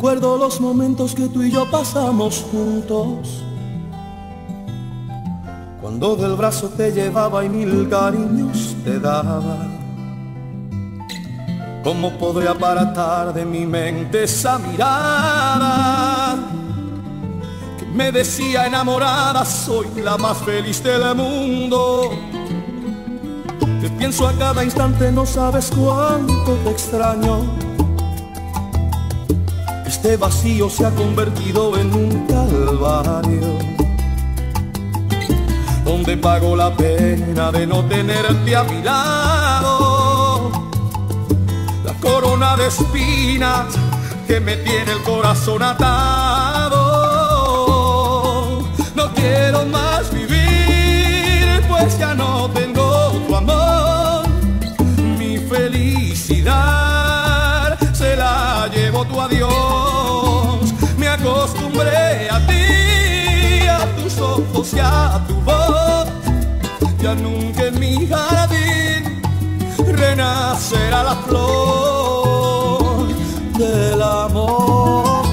Recuerdo los momentos que tú y yo pasamos juntos, cuando del brazo te llevaba y mil cariños te daba. ¿Cómo podré aparatar de mi mente esa mirada que me decía enamorada, soy la más feliz del mundo? Te pienso a cada instante, no sabes cuánto te extraño. Este vacío se ha convertido en un calvario, donde pago la pena de no tenerte a mi lado. La corona de espinas que me tiene el corazón atado. No quiero más vivir, pues ya no tengo tu amor. Mi felicidad se la llevó tu adiós. Me acostumbré a ti, a tus ojos y a tu voz. Ya nunca en mi jardín renacerá la flor del amor.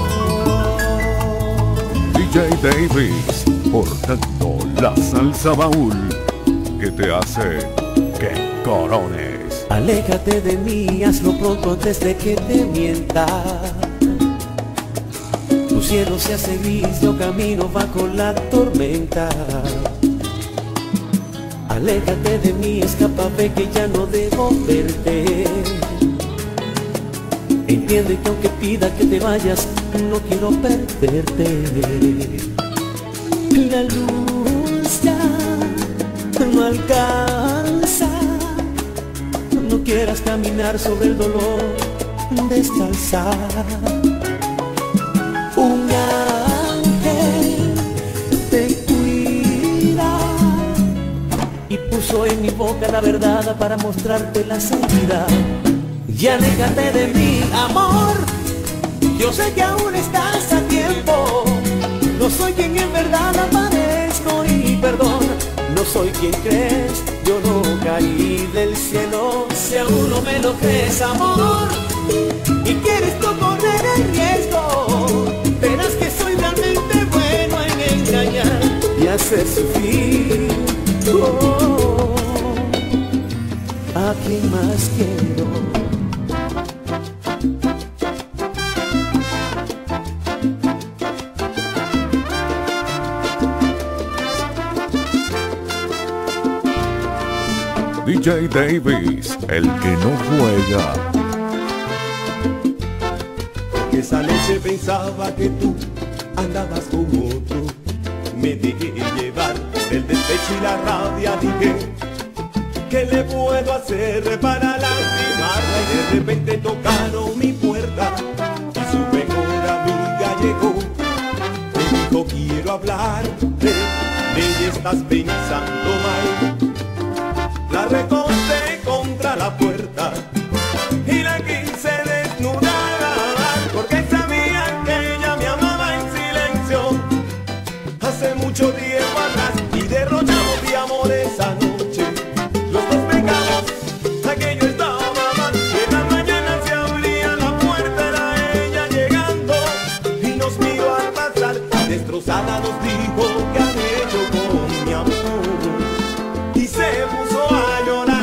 DJ Davis, portando la salsa baúl que te hace que corones. Aléjate de mí, hazlo pronto antes de que te mienta. Tu cielo se hace gris, yo camino bajo la tormenta. Aléjate de mí, escapa, ve que ya no debo verte. Entiende que aunque pida que te vayas, no quiero perderte. La luz ya no alcanza, no quieras caminar sobre el dolor descalza. Un ángel te cuida y puso en mi boca la verdad para mostrarte la salida. Y aléjate de mí, amor, yo sé que aún estás a tiempo. No soy quien en verdad aparezco y perdón, no soy quien crees, yo no caí del cielo. Si aún no me lo crees, amor, y quieres tú correr el riesgo, verás que soy realmente bueno en engañar y hacer sufrir. Oh, ¿a quién más quiero? DJ Davis, el que no juega. Esa noche pensaba que tú andabas con otro. Me dejé llevar por el despecho y la rabia. Dije, ¿qué le puedo hacer para lastimarla? Y de repente tocaron mi puerta y su mejor amiga llegó. Me dijo, quiero hablarte, de ella estás pensando mal. La recosté contra la puerta y la quise desnudar, porque sabía que ella me amaba en silencio hace mucho tiempo atrás. Y derrochamos de amor esa noche, los dos pecamos, aquello estaba mal. Y en la mañana se abría la puerta, era ella llegando y nos miró al pasar. Destrozada nos dijo, ¿qué han hecho con mi amor? Y se puso a llorar.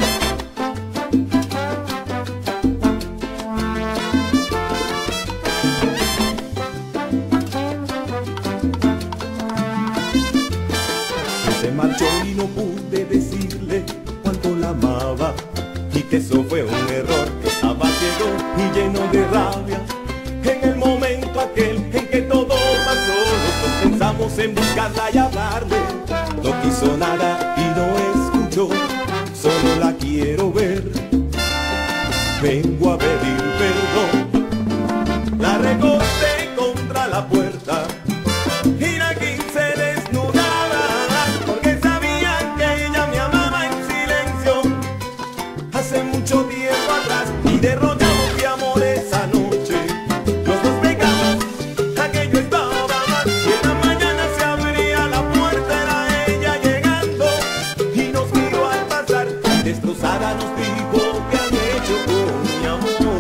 Se marchó y no pude decirle cuánto la amaba, y que eso fue un error, que estaba ciego y lleno de rabia. En el momento aquel en que todo pasó, nosotros pensamos en buscarla y hablarle. No quiso nada y no escuchó, solo la quiero ver. Vengo a pedir perdón. La recosté contra la puerta y la quise desnudar, porque sabía que ella me amaba en silencio hace mucho tiempo atrás. Y derrochamos de amor esa noche, los dos pecamos, aquello estaba mal. Y en la mañana se abría la puerta, era ella llegando y nos miró al pasar. Destrozada nos dijo, ¿qué han hecho con mi amor?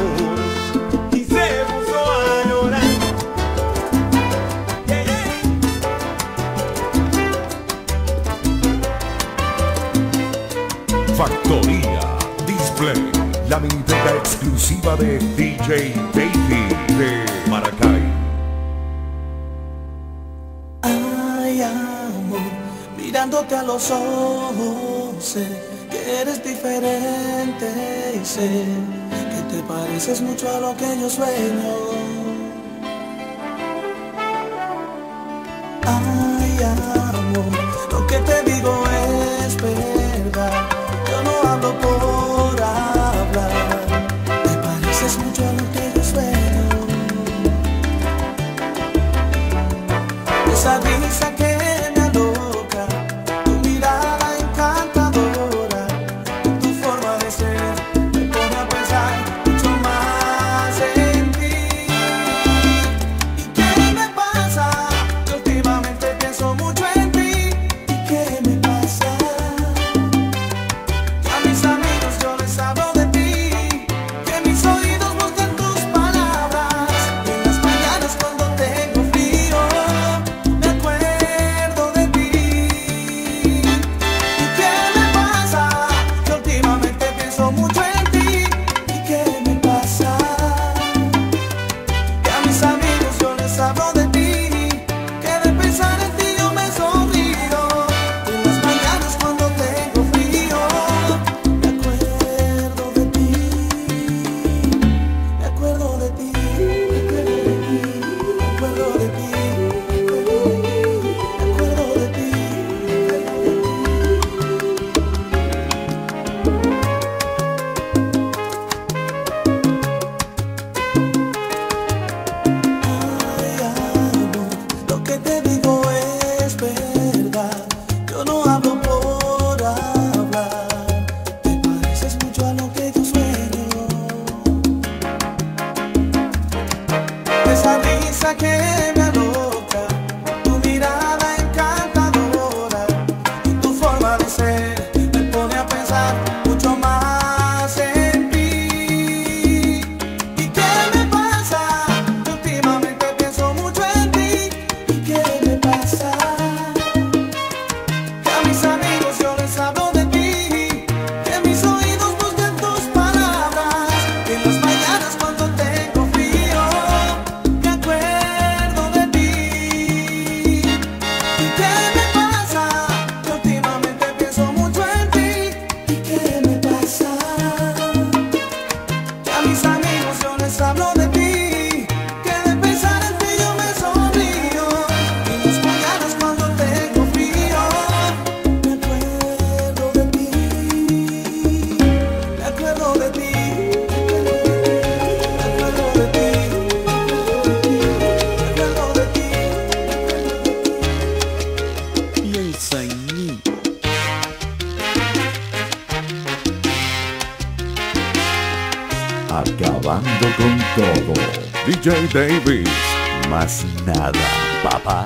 Factoría Display, la miniteca exclusiva de DJ Davey de Maracay. Ay, amor, mirándote a los ojos, sé que eres diferente y sé que te pareces mucho a lo que yo sueño. Ay, amor, lo que te digo es verdad. Yo no hablo por hablar. Te pareces mucho a lo que yo sueño. Esa risa que me aloca, tu mirada encantadora, tu forma de ser me pone a pensar mucho más en ti. ¿Y qué me pasa? Que últimamente pienso mucho en ti. ¿Y qué me pasa? Que a mis amigos yo les hablo de ti, que mis oídos buscan tus palabras, y en las mañanas cuando tengo frío me acuerdo de ti. ¿Y qué me pasa? Que últimamente pienso mucho en ti. ¿Y qué me pasa? Que a mis amigos yo les hablo de ti, que de pensar en ti yo me sonrío. Y en las mañanas cuando tengo frío me acuerdo de ti. Me acuerdo de ti. Me acuerdo de ti. Me acuerdo de ti. Ay, amor, lo que te digo es verdad. Yo no hablo por hablar. Te pareces mucho a lo que yo sueño. Esa risa que me aloca, tu mirada encantadora y tu forma de ser me pone a pensar mucho más en ti. ¿Y qué me pasa? Que últimamente pienso mucho en ti. ¿Y qué me pasa? Que a mis amigos yo les hablo de ti, que mis oídos buscan tus palabras, y en las mañanas cuando tengo frío me acuerdo de ti. ¿Y qué me pasa? Que últimamente pienso mucho en ti. ¿Y qué me pasa? Que a mis amigos yo les hablo de ti, que de pensar en ti yo me sonrío. Y en las mañanas cuando tengo frío me acuerdo de ti. Me acuerdo de ti. Me acuerdo de ti. Me acuerdo de ti. Piensa en mí. Acabando con todo. DJ Davis, más nada, papá.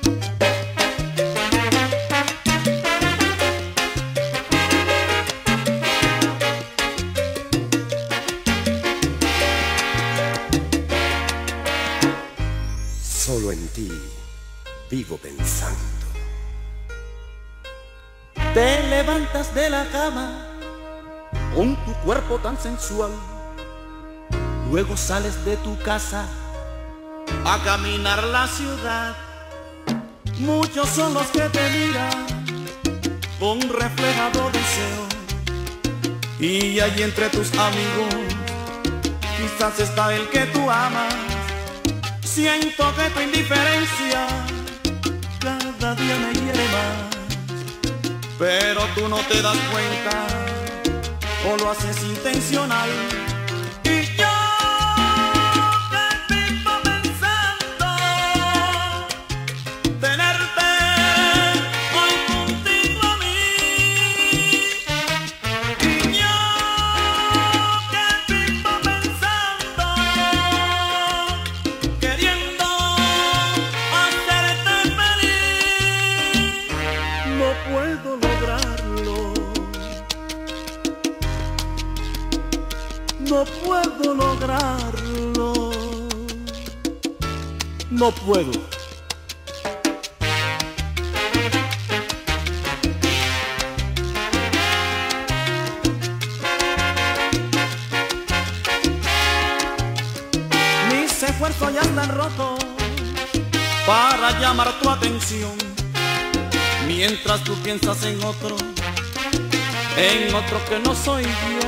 Solo en ti vivo pensando. Te levantas de la cama con tu cuerpo tan sensual. Luego sales de tu casa a caminar la ciudad. Muchos son los que te miran con reflejado deseo. Y allí entre tus amigos quizás está el que tú amas. Siento que tu indiferencia cada día me hiere más, pero tú no te das cuenta o lo haces intencional. Y yo te vivo pensando tenerte hoy contigo a mí. Y yo te vivo pensando queriendo hacerte feliz. No puedo lograrlo. No puedo lograrlo. No puedo. han roto para llamar tu atención, mientras tú piensas en otro que no soy yo.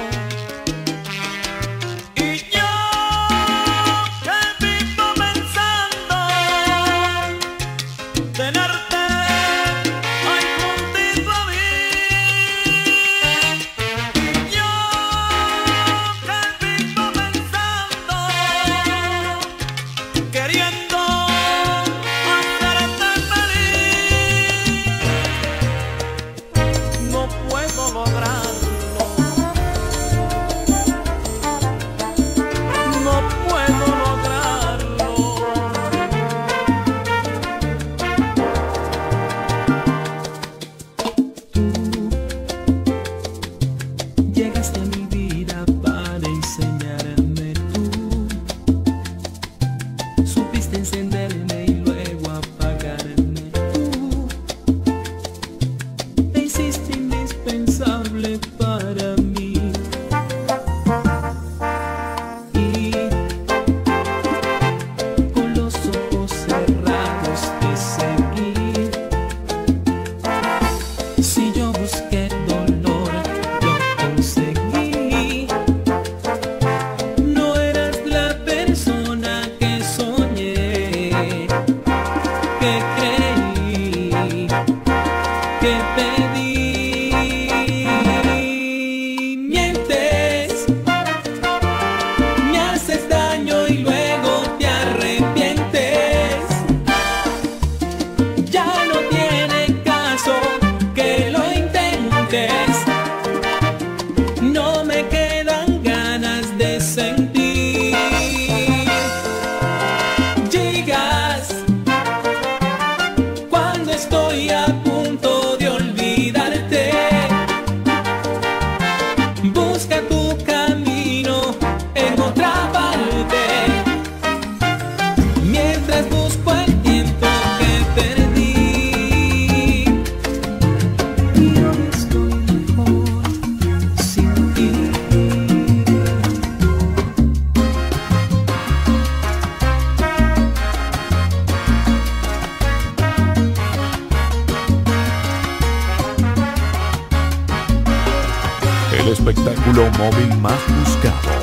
El espectáculo móvil más buscado,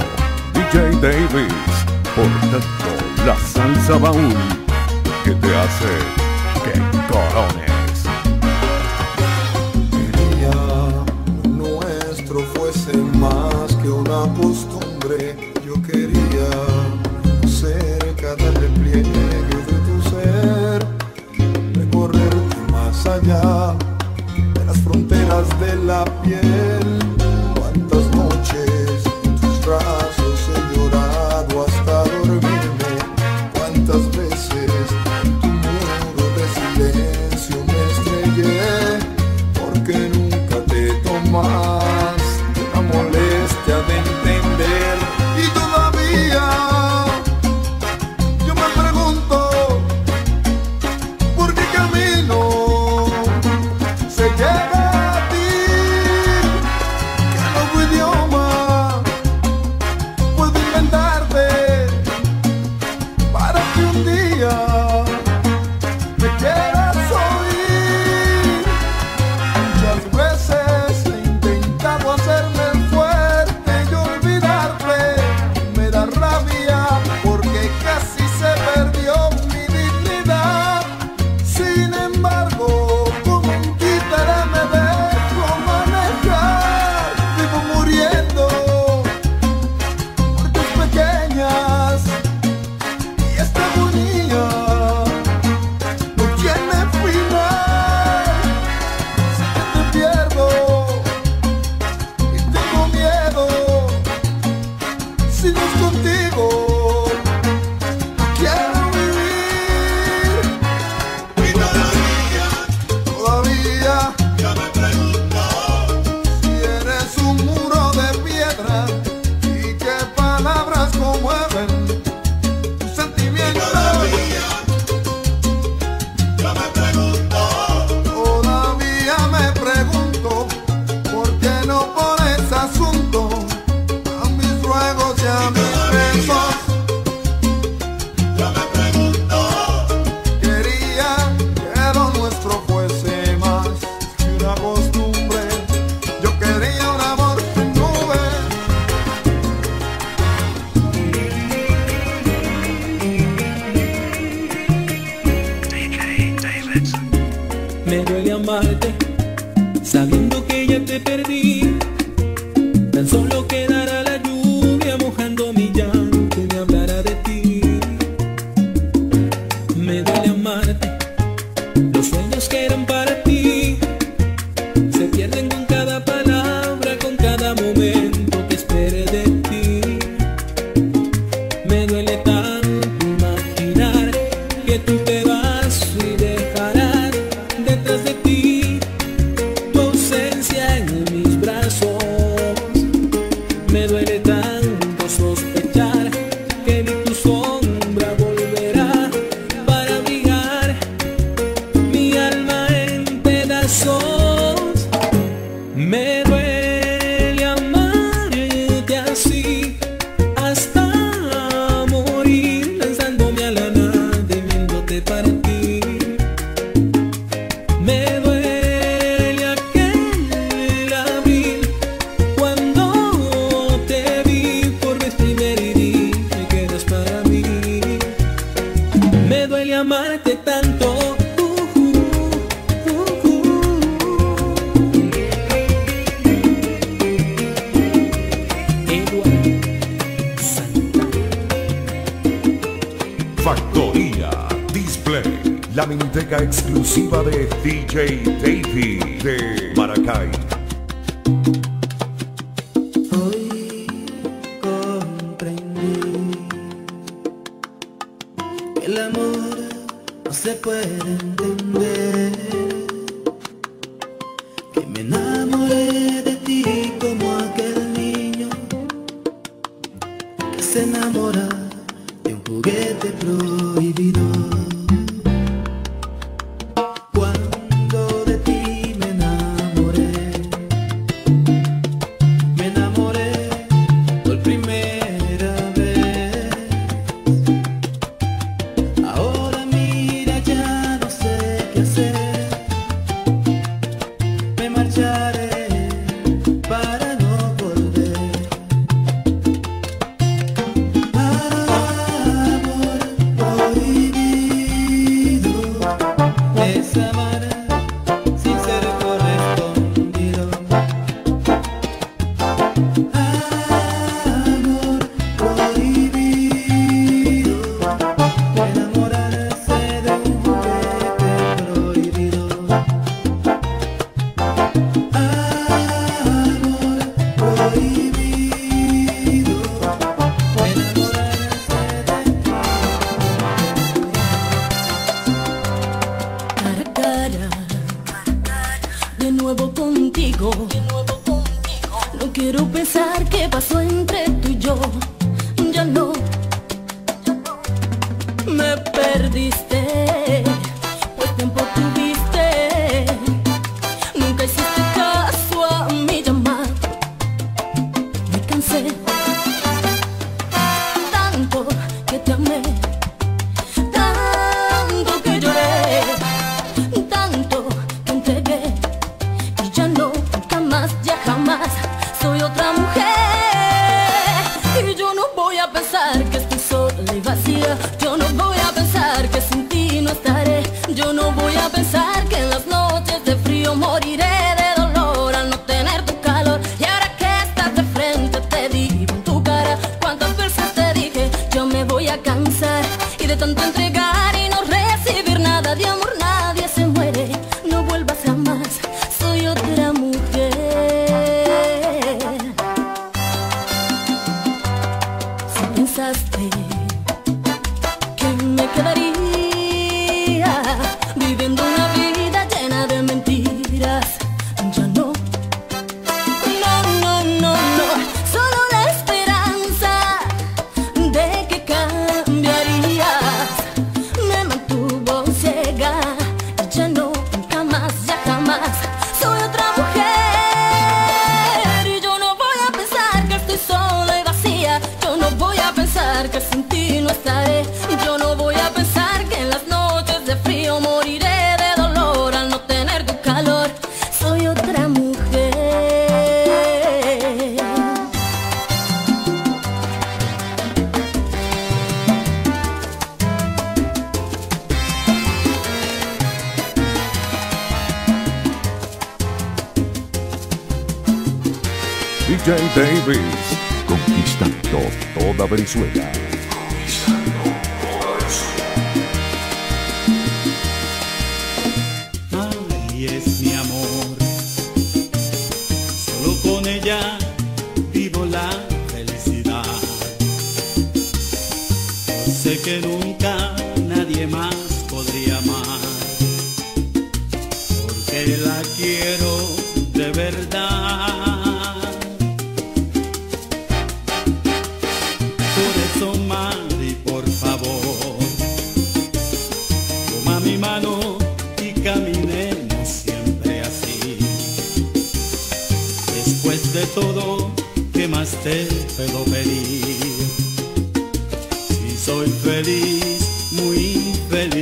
DJ Davis, portando la salsa baúl que te hace que corones. Quería lo nuestro fuese más que una costumbre. Yo quería ser cada repliegue de tu ser, recorrerte más allá de las fronteras de la piel. Cuántas noches en tus brazos he llorado hasta dormirme, cuántas veces en tu muro de silencio me estrellé, porque nunca te tomaste la molestia de entender. Y todavía yo me pregunto por qué camino se llega a ti. Idioma puedo inventarte para que un día me quieras oír. Muchas veces he intentado hacerme fuerte y olvidarte. Me da rabia porque casi se perdió mi dignidad. Sin embargo, como un títere me una costumbre. Yo quería un amor sin nubes. Me duele amarte, sabiendo que ya te perdí. Tan solo quedará la lluvia mojando mi llanto y me hablará de ti. Me duele amarte, los sueños que eran para ti se pierden con cada palabra, con cada momento que espere de ti. Me duele tanto imaginar que tú te vas y dejarás detrás de ti tu ausencia en mis brazos. Me duele tanto sospechar que ni tu sombra volverá para abrigar mi alma en pedazos. Me duele amarte así hasta morir, lanzándome a la nada y viéndote para ti. Me duele aquel abril cuando te vi por vez primera y dije que eras para mí. Me duele amarte tanto. Factoría Display, la miniteca exclusiva de DJ Davey de Maracay. Hoy comprendí que el amor no se puede entender, que me enamoré de ti como aquel niño que se enamora de un juguete prohibido. Cuando de ti me enamoré por primera vez. Ahora mira, ya no sé qué hacer. Me marcharé para no volver. Amor prohibido es amar sin ser correspondido. Amor prohibido, enamorarse de un juguete prohibido. Amor prohibido, enamorarse de ti. Cara a cara, de nuevo contigo. No quiero pensar qué pasó entre tú y yo. Ya no me perdiste, pues tiempo tuviste. Nunca hiciste caso a mi llamada. Me cansé tanto que te amé, tanto que lloré, tanto que entregué. Y ya no, nunca más, ya jamás soy otra mujer. Y yo no voy a pensar que estoy sola y vacía. Yo no voy a pensar que sin ti no estaré. Yo no voy a pensar que en las noches de frío moriré de dolor al no tener tu calor. Y ahora que estás de frente te digo en tu cara cuántas veces te dije yo me voy a cansar. Y de tanto entregar y no recibir nada de amor nadie se muere. No vuelvas jamás, soy otra mujer. Si pensaste que me quedaría viviendo una vida llena de mentiras, ya no. No, no, no, no, solo la esperanza de que cambiarías. DJ Davis, conquistando toda Venezuela. Ay, es mi amor, solo con ella vivo la felicidad. Yo sé que nunca nadie más podría amar, porque la quiero de verdad. Por eso, Mari, por favor, toma mi mano y caminemos siempre así. Después de todo, ¿qué más te puedo pedir? Si soy feliz, muy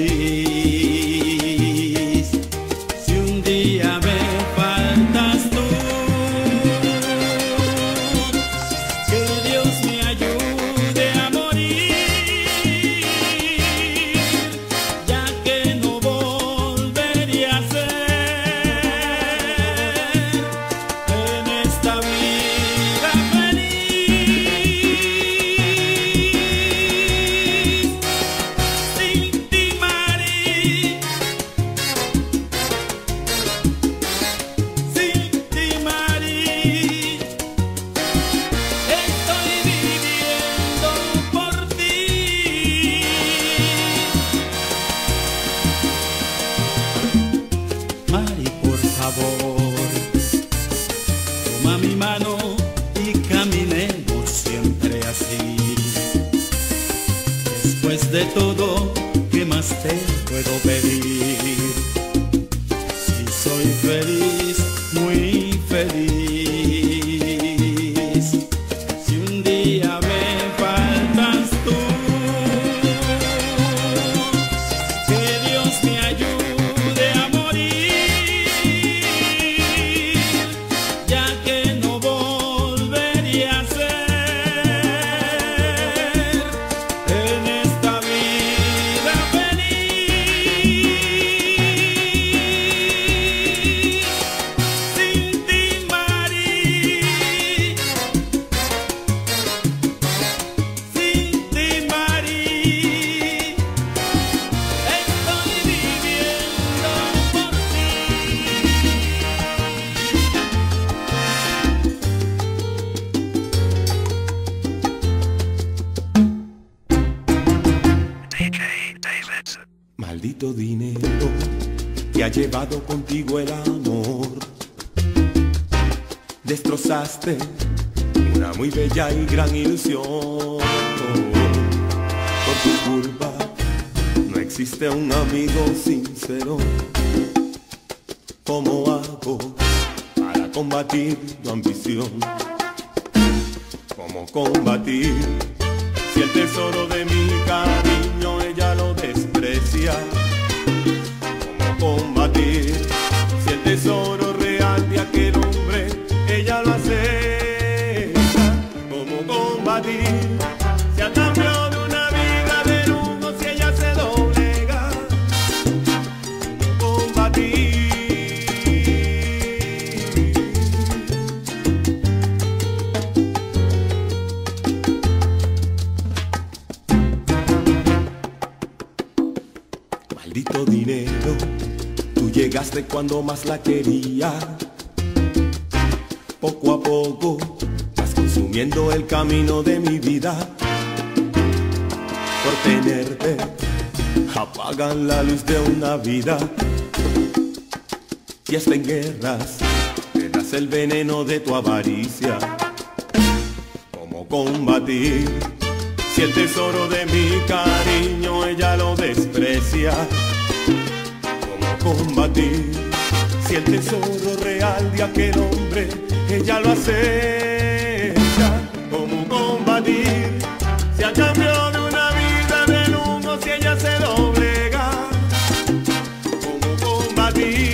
feliz. Si un día me faltas tú, que Dios me ayude a morir, ya que no volvería a ser en esta vida feliz. Sin ti, Mari, sin ti, Mari, estoy viviendo por ti. Mari, por favor, toma mi mano y caminemos siempre así. Después de todo, ¿qué más te puedo pedir? Si soy feliz, muy feliz. Si un día me faltas tú, que Dios me ayude a morir, ya que no volvería a ser en esta vida feliz. Sin ti, Mari, sin ti, Mari, estoy viviendo por ti. Maldito dinero que ha llevado contigo el amor. Destrozaste una muy bella y gran ilusión. Por tu culpa no existe un amigo sincero. ¿Cómo hago para combatir tu ambición? ¿Cómo combatir si el tesoro de mi cariño ella lo desprecia? ¿Cómo combatir si el tesoro real de aquel hombre ella lo acecha? ¿Cómo combatir si a cambio de una vida de lujo si ella se doblega? ¿Cómo combatir? Maldito dinero, tú llegaste cuando más la quería. Poco a poco vas consumiendo el camino de mi vida. Por tenerte apagan la luz de una vida. Y hasta en guerras te das el veneno de tu avaricia. ¿Cómo combatir si el tesoro de mi cariño ella lo desprecia? ¿Cómo combatir si el tesoro real de aquel hombre ella lo acecha? ¿Cómo combatir si a cambio de una vida de lujo si ella se doblega? ¿Cómo combatir?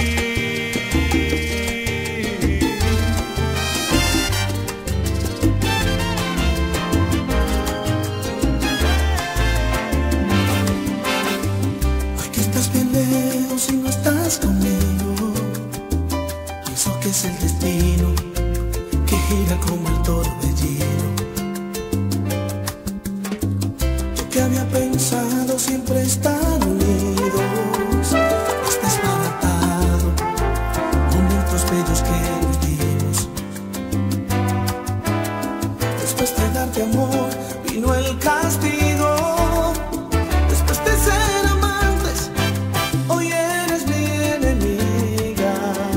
Hoy que estás bien lejos y no estás conmigo, pienso que es el destino que gira como el torbellino. Yo que había pensado siempre estar unidos, está desbaratado, momentos bellos que vivimos. Después de darte amor vino el castigo. Después de ser amantes, hoy eres mi enemiga.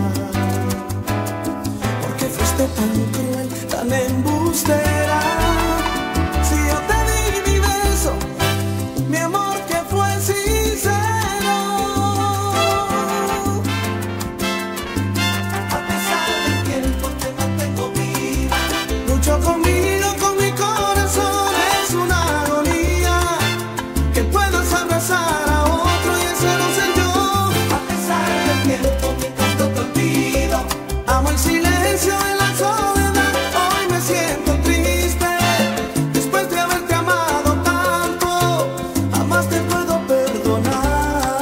Porque fuiste tan cruel, tan embustera. Si yo te di mi beso, mi amor que fue sincero. A pesar del tiempo te mantengo viva. Lucho conmigo, con mi corazón. Es una agonía que puedas abrazar a otro y ese no soy yo. A pesar del tiempo mientras no te olvido, amo el silencio en la soledad. Hoy me siento triste después de haberte amado tanto. Jamás te puedo perdonar.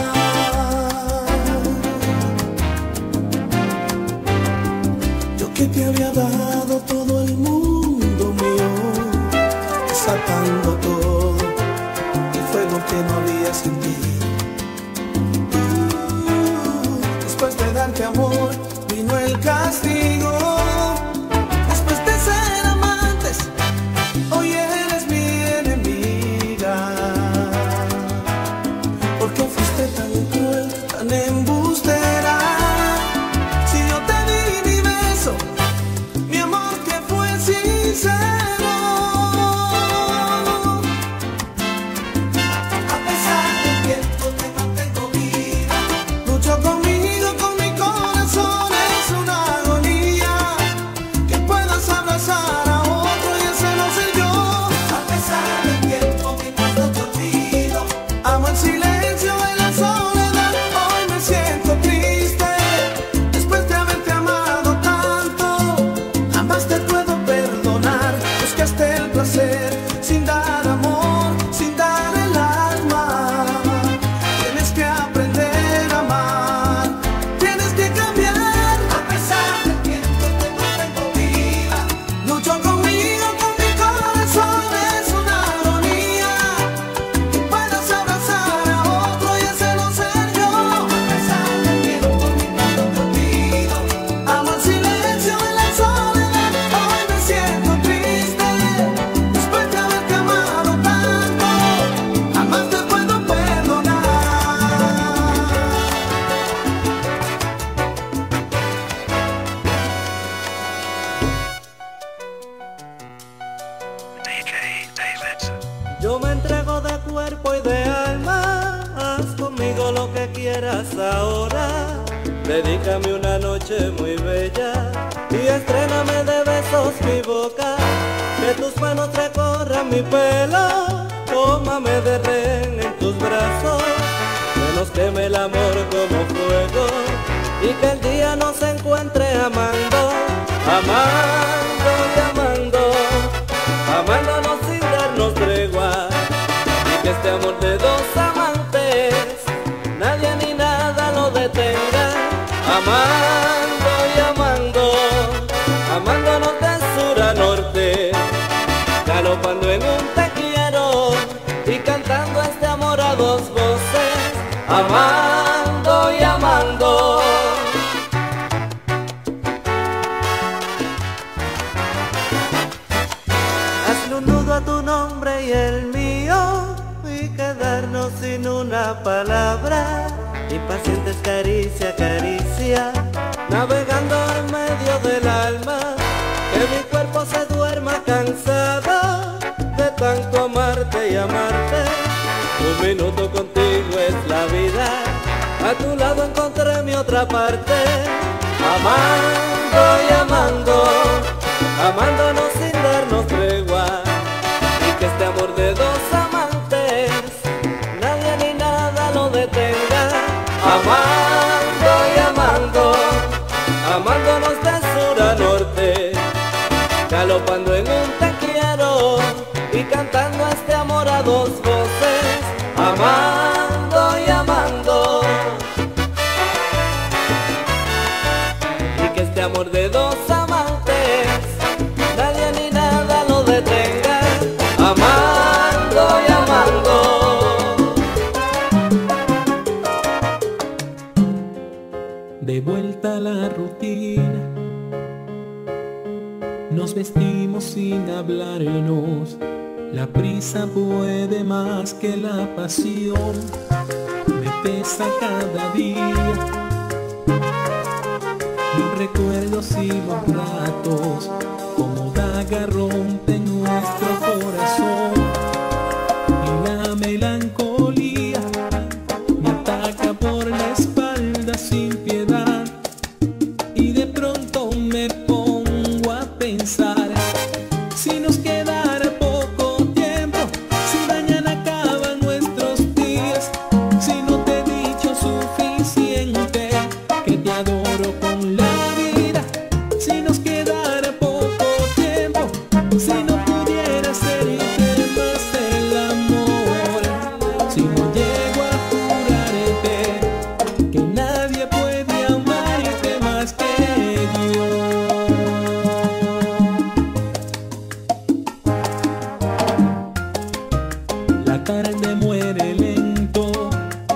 Yo que te había dado todo el mundo mío, desatando todo el fuego que no había sentido. Después de darte amor vino el castigo. Después de ser amantes, hoy eres mi enemiga. Porque fuiste tan cruel, tan embustera. Si yo te di mi beso, mi amor que fue sincero. A pesar del tiempo te mantengo viva. Lucho conmigo, con mi corazón. Es una agonía que puedas abrazar a otro y ese no soy yo. A pesar del tiempo mientras no te olvido, amo el silencio en la soledad. Hoy me siento triste después de haberte amado tanto. Jamás te puedo perdonar. Buscaste el placer sin dar amor, sin dar el alma. Tienes que aprender a amar, tienes que cambiar. A pesar del tiempo te mantengo viva. Lucho conmigo, con mi corazón. Es una agonía que puedas abrazar a otro y ese no ser yo. A pesar del tiempo mientras no te olvido, amo el silencio en la soledad. Hoy me siento triste después de haberte amado tanto. Jamás te puedo perdonar. Yo me entrego de cuerpo y de alma, haz conmigo lo que quieras ahora. Dedícame una noche muy bella y estréname de besos mi boca. Que tus manos recorran mi pelo, tómame de rehén en tus brazos. Que nos queme el amor como fuego y que el día nos encuentre amando, amando y amando, amándonos sin darnos tregua. Y que este amor de dos amantes nadie ni nada lo detenga. Amando y amando, amándonos de sur a norte, galopando en un te quiero y cantando este amor a dos voces. Amando y amando. Hazle un nudo a tu nombre y el mío y quedarnos sin una palabra. Impacientes caricia, caricia, navegando en medio del alma. Que mi cuerpo se duerma cansado de tanto amarte y amarte. Un minuto contigo es la vida, a tu lado encontré mi otra parte. Amando y amando, amándonos sin darnos tregua. Y que este amor de dos amantes nadie ni nada lo detenga. Amando y amando, amándonos de sur a norte, galopando en un te quiero y cantando este amor a dos voces. Amando y amando, y que este amor de dos amantes rutina. Nos vestimos sin hablarnos. La prisa puede más que la pasión. Me pesa cada día los recuerdos y los ratos, como daga rompen nuestro corazón. Y la melancolía me ataca por la espalda sin piedad. Y de pronto me pongo a pensar, si nos quedara poco tiempo, si mañana acaban nuestros días, si no te he dicho suficiente que te adoro con la vida, si nos quedara poco tiempo, si no pudiera hacerte más el amor, si no llego a jurarte que nadie puede amarte más que yo. La tarde muere lento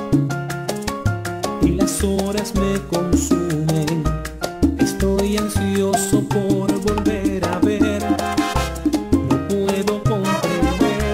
y las horas me consumen. Estoy ansioso por volver a ver. No puedo comprender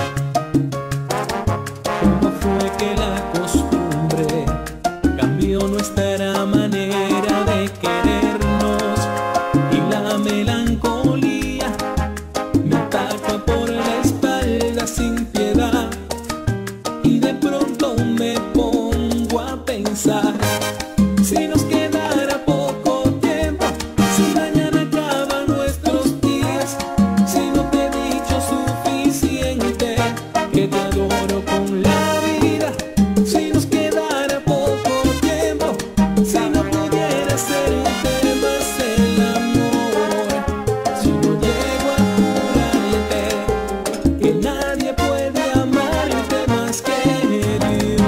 cómo fue que la costumbre cambió nuestra manera de querernos. Y la melancolía me ataca por la espalda sin piedad. Y de pronto me pongo a pensar, si nos quedara poco tiempo, si mañana acaban nuestros días, si no te he dicho suficiente que te adoro con la vida, si nos quedara poco tiempo, si no pudiera hacerte más el amor, si no llego a jurarte que nadie puede amarte más que Dios.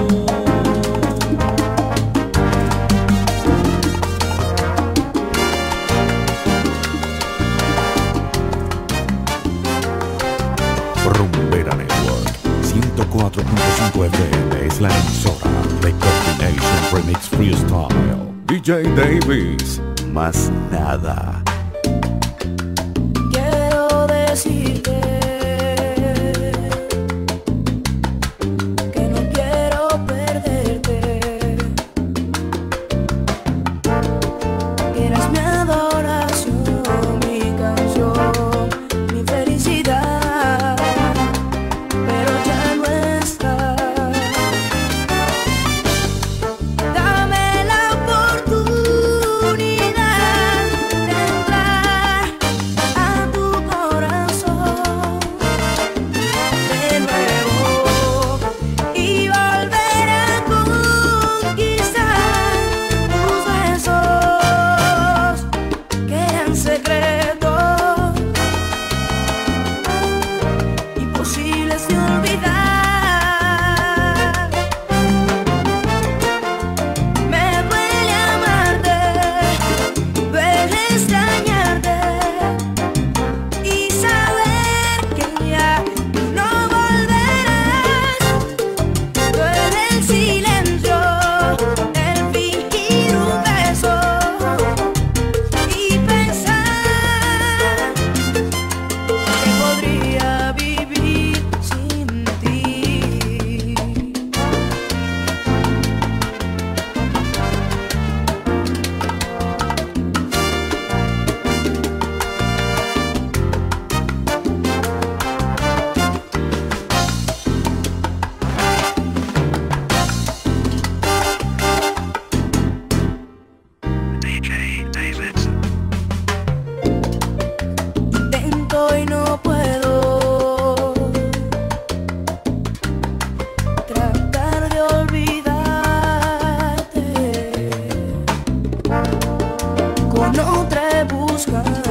Rumbera Network 104.5 FM es la emisora de Coordination Remix Freestyle. DJ Davis, más nada. Quiero decirte que no quiero perderte, que eres mi adoración, mi canción, mi felicidad, pero ya no estás. Dame la oportunidad de entrar a tu corazón de nuevo y volver a conquistar tus besos que eran secretos, imposibles de olvidar. Me duele amarte, duele extrañarte y saber que ya no volverás. Duele el silencio, el fingir un beso y pensar que podría vivir sin ti. Intento y no puedo tratar de olvidarte, con otra he buscado